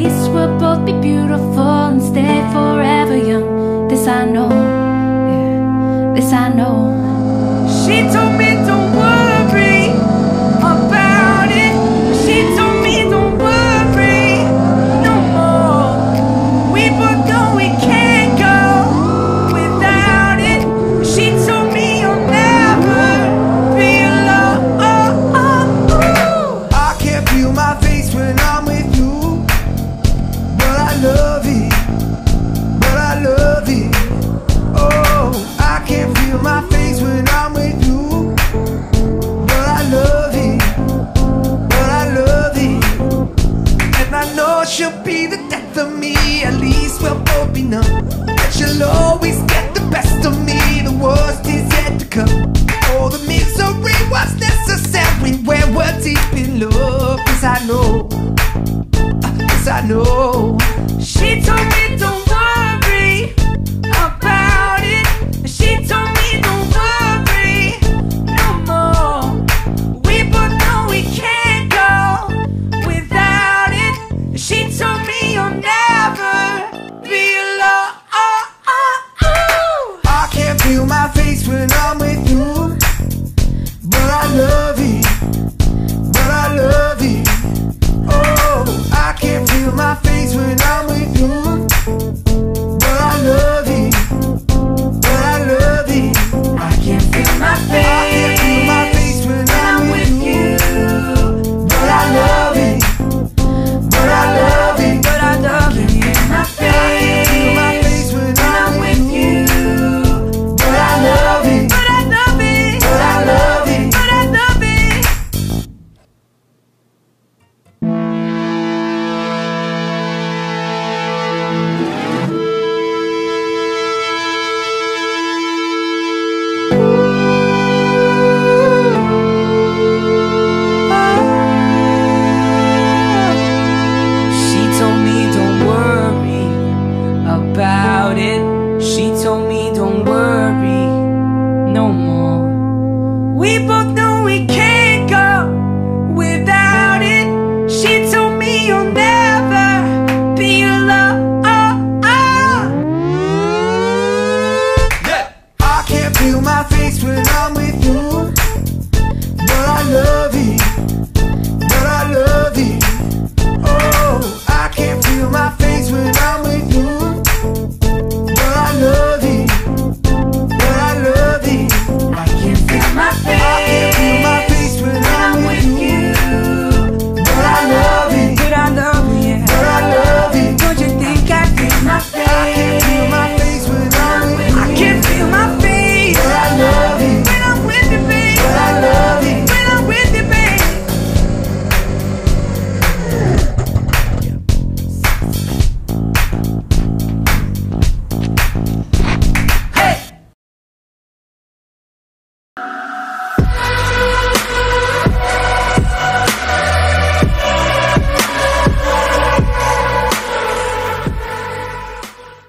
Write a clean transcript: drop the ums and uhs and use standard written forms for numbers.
least we'll both be beautiful and stay forever young. This I know, yeah, this I know. She told me don't worry about it. She told me don't worry no more. We both know we can't go without it. She told me you'll never be alone. I can't feel my face when I'm with you, but I love it, but I love it. Oh, I can't feel my face when I'm with you, but I love it, but I love it. And I know she'll be the death of me. At least we'll both be numb, but she'll always get the best of me. The worst is yet to come. Oh, the misery was necessary when we're deep in love. Cause I know, cause I know. She told me don't worry about it. She told me don't worry no more. We both know we can't go without it. She told me you'll never be alone. I can't feel my face when I'm with you, but I love